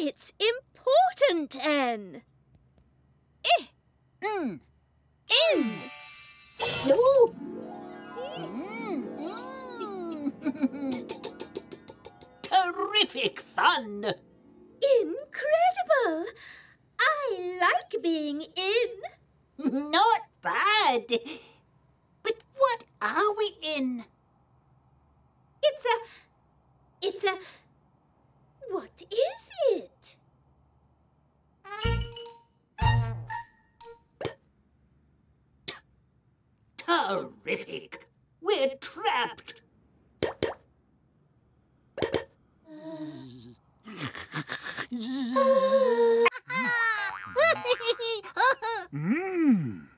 It's important, Anne. In. Ooh. Terrific fun! Incredible! I like being in. Not bad. But what are we in? It's a... What is it? Terrific! We're trapped! Mmm.